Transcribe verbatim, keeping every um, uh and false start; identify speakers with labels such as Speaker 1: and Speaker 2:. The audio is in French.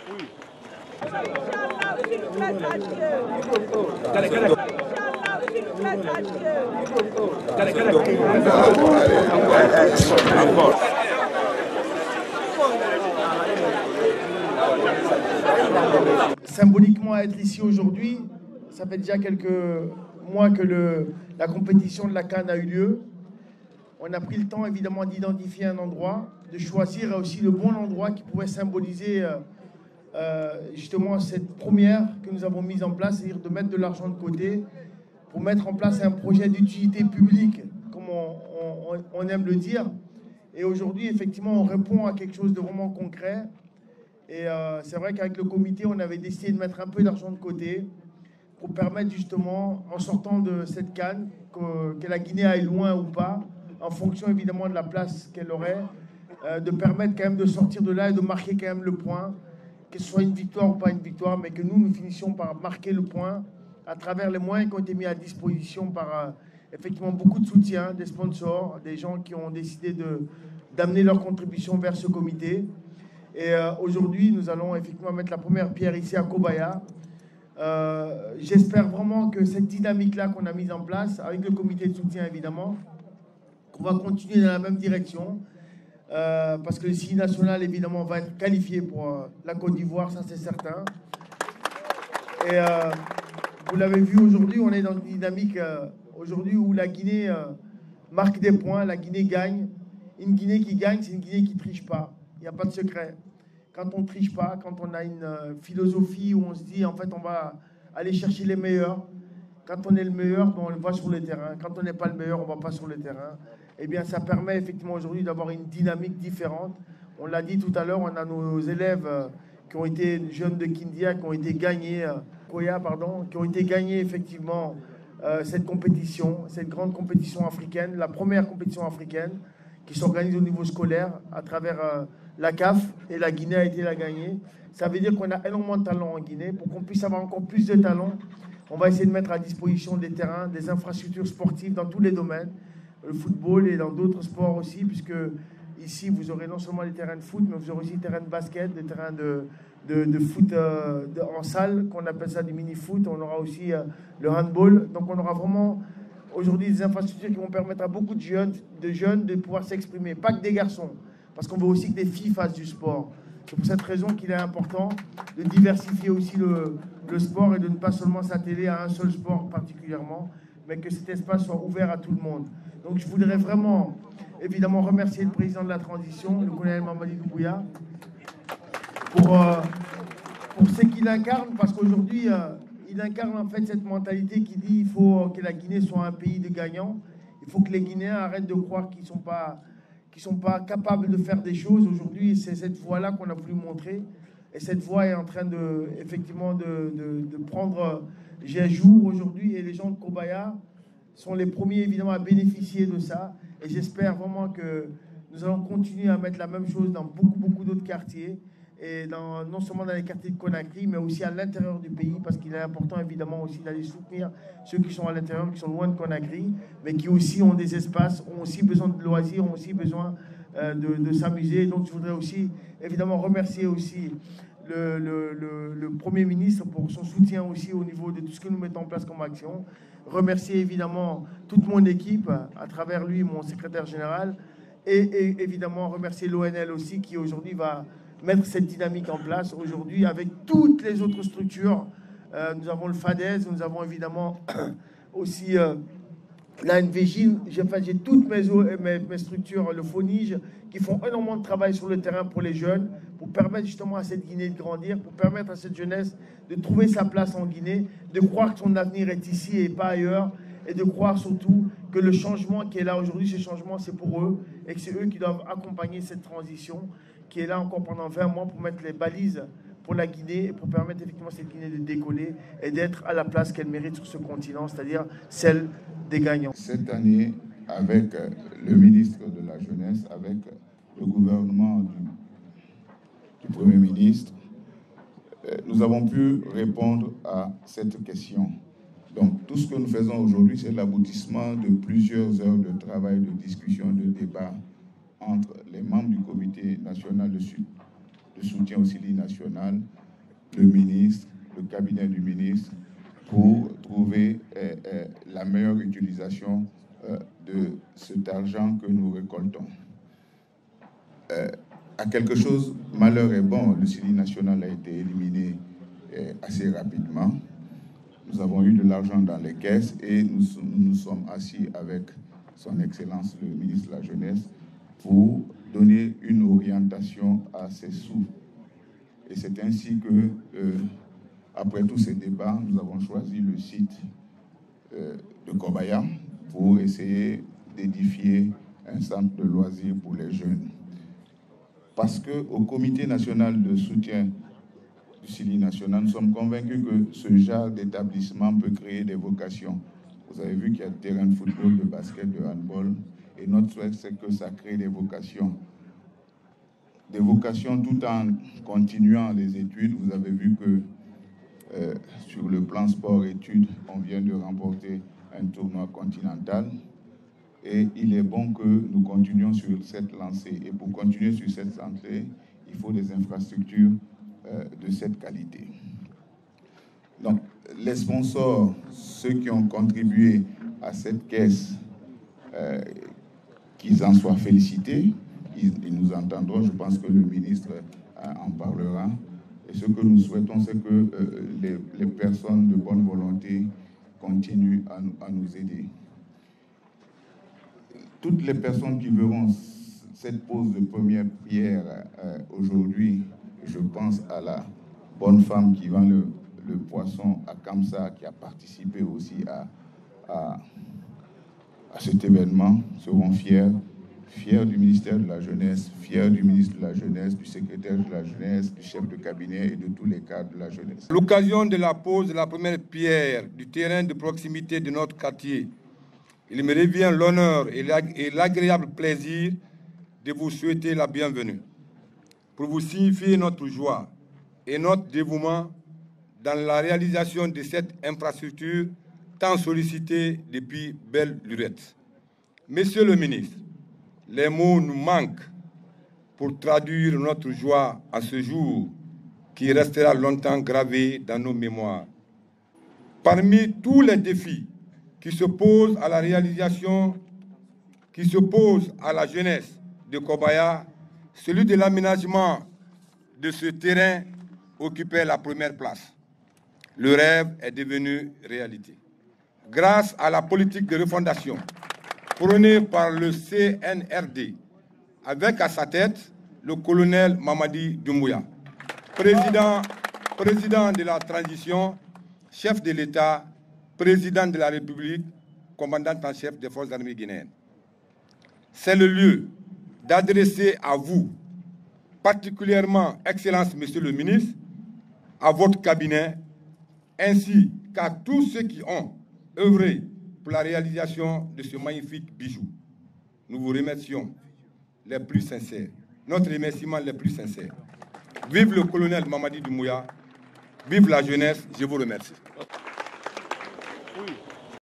Speaker 1: Oui.
Speaker 2: Inch'Allah, s'il vous plaît, à Dieu.
Speaker 1: Allez, allez.
Speaker 2: Inch'Allah, s'il vous plaît, à Dieu.
Speaker 1: Allez, allez. Encore.
Speaker 3: Symboliquement, être ici aujourd'hui, ça fait déjà quelques mois que le, la compétition de la CAN a eu lieu. On a pris le temps, évidemment, d'identifier un endroit, de choisir aussi le bon endroit qui pouvait symboliser euh, euh, justement cette première que nous avons mise en place, c'est-à-dire de mettre de l'argent de côté pour mettre en place un projet d'utilité publique, comme on, on, on aime le dire. Et aujourd'hui, effectivement, on répond à quelque chose de vraiment concret. Et euh, c'est vrai qu'avec le comité, on avait décidé de mettre un peu d'argent de côté pour permettre justement, en sortant de cette canne, que, que la Guinée aille loin ou pas, en fonction évidemment de la place qu'elle aurait, euh, de permettre quand même de sortir de là et de marquer quand même le point, que ce soit une victoire ou pas une victoire, mais que nous, nous finissions par marquer le point à travers les moyens qui ont été mis à disposition par euh, effectivement beaucoup de soutien, des sponsors, des gens qui ont décidé de, d'amener leur contribution vers ce comité. Et euh, aujourd'hui, nous allons effectivement mettre la première pierre ici à Kobaya. Euh, J'espère vraiment que cette dynamique-là qu'on a mise en place, avec le comité de soutien évidemment, qu'on va continuer dans la même direction. Euh, parce que le C I national, évidemment, va être qualifié pour euh, la Côte d'Ivoire, ça c'est certain. Et euh, vous l'avez vu aujourd'hui, on est dans une dynamique euh, aujourd'hui où la Guinée euh, marque des points, la Guinée gagne. Une Guinée qui gagne, c'est une Guinée qui ne triche pas. Il n'y a pas de secret. Quand on ne triche pas, quand on a une euh, philosophie où on se dit, en fait, on va aller chercher les meilleurs. Quand on est le meilleur, bon, on va sur le terrain. Quand on n'est pas le meilleur, on ne va pas sur le terrain. Eh bien, ça permet effectivement aujourd'hui d'avoir une dynamique différente. On l'a dit tout à l'heure, on a nos élèves euh, qui ont été jeunes de Kindia, qui ont été gagnés, euh, Koya, pardon, qui ont été gagnés effectivement euh, cette compétition, cette grande compétition africaine, la première compétition africaine qui s'organise au niveau scolaire à travers euh, la C A F, et la Guinée a été la gagnée. Ça veut dire qu'on a énormément de talent en Guinée. Pour qu'on puisse avoir encore plus de talent, on va essayer de mettre à disposition des terrains, des infrastructures sportives dans tous les domaines, le football et dans d'autres sports aussi, puisque ici, vous aurez non seulement les terrains de foot, mais vous aurez aussi des terrains de basket, des terrains de, de, de foot euh, de, en salle, qu'on appelle ça du mini-foot. On aura aussi euh, le handball. Donc on aura vraiment aujourd'hui des infrastructures qui vont permettre à beaucoup de jeunes de, jeunes de pouvoir s'exprimer, pas que des garçons, parce qu'on veut aussi que des filles fassent du sport. C'est pour cette raison qu'il est important de diversifier aussi le, le sport et de ne pas seulement s'atteler à un seul sport particulièrement, mais que cet espace soit ouvert à tout le monde. Donc je voudrais vraiment, évidemment, remercier le président de la transition, le colonel Mamadi Doumbouya, pour, euh, pour ce qu'il incarne, parce qu'aujourd'hui, euh, il incarne en fait cette mentalité qui dit qu'il faut que la Guinée soit un pays de gagnants. Il faut que les Guinéens arrêtent de croire qu'ils ne sont pas... qui ne sont pas capables de faire des choses. Aujourd'hui, c'est cette voie-là qu'on a voulu montrer. Et cette voie est en train de, effectivement, de, de, de prendre j'ai jour aujourd'hui. Et les gens de Kobaya sont les premiers, évidemment, à bénéficier de ça. Et j'espère vraiment que nous allons continuer à mettre la même chose dans beaucoup, beaucoup d'autres quartiers. Et dans, non seulement dans les quartiers de Conakry, mais aussi à l'intérieur du pays, parce qu'il est important évidemment aussi d'aller soutenir ceux qui sont à l'intérieur, qui sont loin de Conakry, mais qui aussi ont des espaces, ont aussi besoin de loisirs, ont aussi besoin euh, de, de s'amuser. Donc je voudrais aussi évidemment remercier aussi le, le, le, le Premier ministre pour son soutien aussi au niveau de tout ce que nous mettons en place comme action. Remercier évidemment toute mon équipe, à travers lui, mon secrétaire général, et, et évidemment remercier l'O N L aussi, qui aujourd'hui va mettre cette dynamique en place aujourd'hui avec toutes les autres structures. Euh, nous avons le FADES, nous avons évidemment aussi euh, la N V J. J'ai enfin, toutes mes, mes, mes structures, le FONIGE, qui font énormément de travail sur le terrain pour les jeunes, pour permettre justement à cette Guinée de grandir, pour permettre à cette jeunesse de trouver sa place en Guinée, de croire que son avenir est ici et pas ailleurs, et de croire surtout que le changement qui est là aujourd'hui, ce changement, c'est pour eux, et que c'est eux qui doivent accompagner cette transition, qui est là encore pendant vingt mois pour mettre les balises pour la Guinée et pour permettre effectivement cette Guinée de décoller et d'être à la place qu'elle mérite sur ce continent, c'est-à-dire celle des gagnants.
Speaker 4: Cette année, avec le ministre de la Jeunesse, avec le gouvernement du, du Premier ministre, nous avons pu répondre à cette question. Donc tout ce que nous faisons aujourd'hui, c'est l'aboutissement de plusieurs heures de travail, de discussion, de débat entre les membres du comité national de, de soutien au Syli national, le ministre, le cabinet du ministre, pour trouver euh, euh, la meilleure utilisation euh, de cet argent que nous récoltons. Euh, à quelque chose, malheur est bon, le Syli national a été éliminé euh, assez rapidement. Nous avons eu de l'argent dans les caisses et nous nous sommes assis avec son Excellence le ministre de la Jeunesse pour donner une orientation à ces sous. Et c'est ainsi que, euh, après tous ces débats, nous avons choisi le site euh, de Kobaya pour essayer d'édifier un centre de loisirs pour les jeunes. Parce qu'au Comité national de soutien du Syli national, nous sommes convaincus que ce genre d'établissement peut créer des vocations. Vous avez vu qu'il y a des terrains de football, de basket, de handball, et notre souhait, c'est que ça crée des vocations. Des vocations tout en continuant les études. Vous avez vu que euh, sur le plan sport-études, on vient de remporter un tournoi continental. Et il est bon que nous continuions sur cette lancée. Et pour continuer sur cette lancée, il faut des infrastructures euh, de cette qualité. Donc, les sponsors, ceux qui ont contribué à cette caisse, euh, qu'ils en soient félicités, ils, ils nous entendront, je pense que le ministre euh, en parlera. Et ce que nous souhaitons, c'est que euh, les, les personnes de bonne volonté continuent à, à nous aider. Toutes les personnes qui verront cette pose de première pierre euh, aujourd'hui, je pense à la bonne femme qui vend le, le poisson à Kamsa, qui a participé aussi à, à, à cet événement, seront fiers, fiers du ministère de la Jeunesse, fiers du ministre de la Jeunesse, du secrétaire de la Jeunesse, du chef de cabinet et de tous les cadres de la jeunesse.
Speaker 1: L'occasion de la pose de la première pierre du terrain de proximité de notre quartier, il me revient l'honneur et l'agréable plaisir de vous souhaiter la bienvenue, pour vous signifier notre joie et notre dévouement dans la réalisation de cette infrastructure tant sollicitée depuis belle lurette. Monsieur le ministre, les mots nous manquent pour traduire notre joie à ce jour qui restera longtemps gravé dans nos mémoires. Parmi tous les défis qui se posent à la réalisation, qui se posent à la jeunesse de Kobaya, celui de l'aménagement de ce terrain occupait la première place. Le rêve est devenu réalité. Grâce à la politique de refondation prônée par le C N R D, avec à sa tête le colonel Mamadi Doumbouya, président, président de la transition, chef de l'État, président de la République, commandant en chef des forces armées guinéennes. C'est le lieu d'adresser à vous, particulièrement, Excellence, Monsieur le ministre, à votre cabinet, ainsi qu'à tous ceux qui ont œuvré pour la réalisation de ce magnifique bijou. Nous vous remercions les plus sincères, notre remerciement les plus sincères. Vive le colonel Mamadi Doumbouya, vive la jeunesse, je vous remercie. Oui.